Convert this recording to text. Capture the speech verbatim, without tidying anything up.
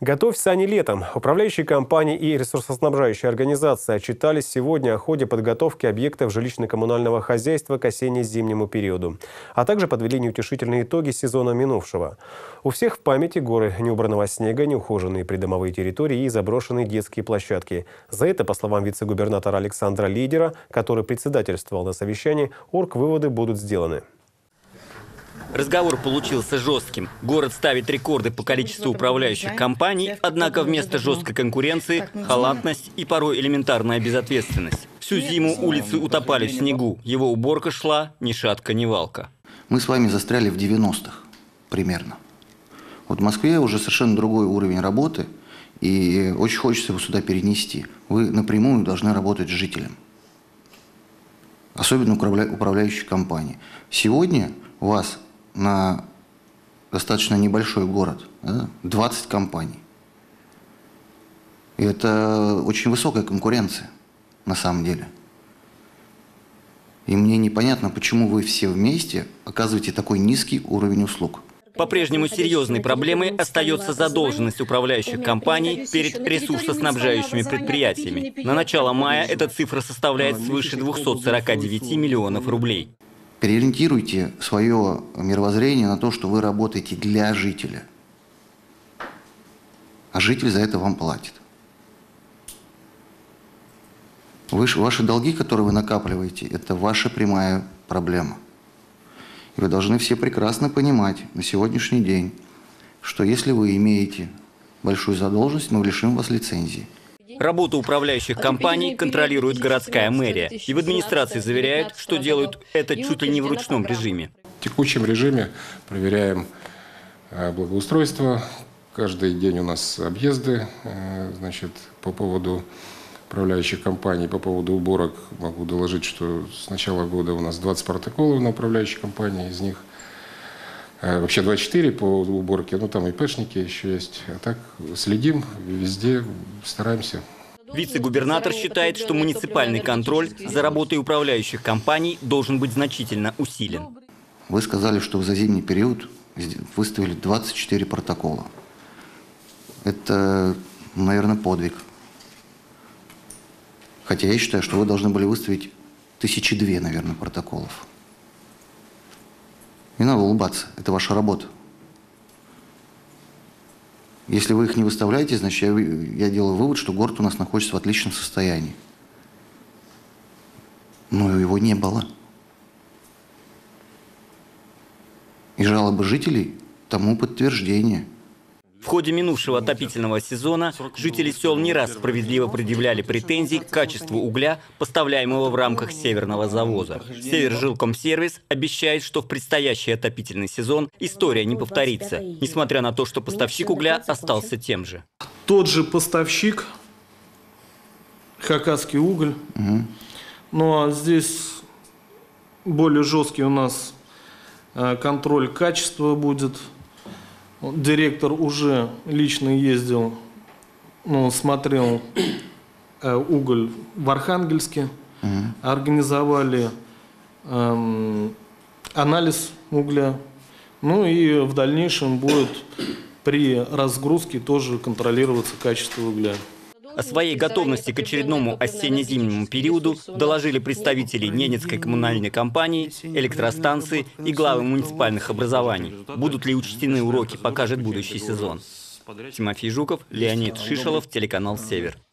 Готовься они летом. Управляющие компании и ресурсоснабжающие организации отчитались сегодня о ходе подготовки объектов жилищно-коммунального хозяйства к осенне-зимнему периоду, а также подвели неутешительные итоги сезона минувшего. У всех в памяти горы неубранного снега, неухоженные придомовые территории и заброшенные детские площадки. За это, по словам вице-губернатора Александра Лидера, который председательствовал на совещании, оргвыводы будут сделаны. Разговор получился жестким. Город ставит рекорды по количеству управляющих компаний, однако вместо жесткой конкуренции – халатность и порой элементарная безответственность. Всю зиму улицы утопали в снегу, его уборка шла ни шатка, ни валка. Мы с вами застряли в девяностых примерно. Вот в Москве уже совершенно другой уровень работы, и очень хочется его сюда перенести. Вы напрямую должны работать с жителем, особенно управляющие компании. Сегодня у вас на достаточно небольшой город, да, двадцать компаний. И это очень высокая конкуренция на самом деле. И мне непонятно, почему вы все вместе оказываете такой низкий уровень услуг. По-прежнему серьезной проблемой остается задолженность управляющих компаний перед ресурсоснабжающими предприятиями. На начало мая эта цифра составляет свыше двухсот сорока девяти миллионов рублей. Переориентируйте свое мировоззрение на то, что вы работаете для жителя. А житель за это вам платит. Вы, ваши долги, которые вы накапливаете, это ваша прямая проблема. И вы должны все прекрасно понимать на сегодняшний день, что если вы имеете большую задолженность, мы лишим вас лицензии. Работу управляющих компаний контролирует городская мэрия. И в администрации заверяют, что делают это чуть ли не в ручном режиме. В текущем режиме проверяем благоустройство. Каждый день у нас объезды, значит, по поводу управляющих компаний, по поводу уборок могу доложить, что с начала года у нас двадцать протоколов на управляющие компании, из них вообще двадцать четыре по уборке, ну там и ИПшники еще есть. А так следим везде, стараемся. Вице-губернатор считает, что муниципальный контроль за работой управляющих компаний должен быть значительно усилен. Вы сказали, что за зимний период выставили двадцать четыре протокола. Это, наверное, подвиг. Хотя я считаю, что вы должны были выставить тысячи две, наверное, протоколов. Не надо улыбаться, это ваша работа. Если вы их не выставляете, значит, я, я делаю вывод, что город у нас находится в отличном состоянии. Но его не было. И жалобы жителей тому подтверждение. В ходе минувшего отопительного сезона жители сел не раз справедливо предъявляли претензии к качеству угля, поставляемого в рамках северного завоза. Севержилкомсервис обещает, что в предстоящий отопительный сезон история не повторится, несмотря на то, что поставщик угля остался тем же. Тот же поставщик, Хакасский уголь, угу. Ну а здесь более жесткий у нас контроль качества будет. Директор уже лично ездил, ну, смотрел э, уголь в Архангельске, угу. Организовали э, анализ угля, ну и в дальнейшем будет при разгрузке тоже контролироваться качество угля. О своей готовности к очередному осенне-зимнему периоду доложили представители Ненецкой коммунальной компании, электростанции и главы муниципальных образований. Будут ли учтены уроки, покажет будущий сезон. Тимофей Жуков, Леонид Шишелов, телеканал «Север».